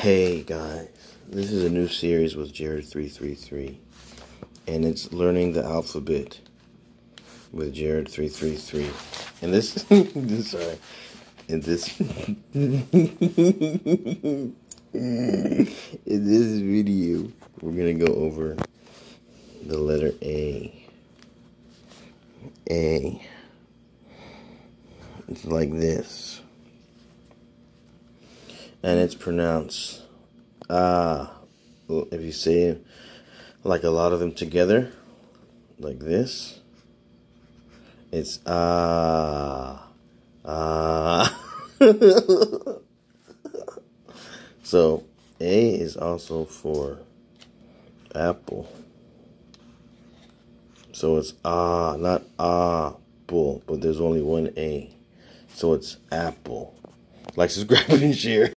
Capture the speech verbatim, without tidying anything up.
Hey guys, this is a new series with jarred three three three, and it's learning the alphabet with jarred three three three. And this, sorry, and this, in this video, we're gonna go over the letter A. A. It's like this. And it's pronounced ah. Well, if you say it like a lot of them together, like this, it's ah, ah. So A is also for apple. So it's ah, not apple, but there's only one A. So it's apple. Like, subscribe, and share.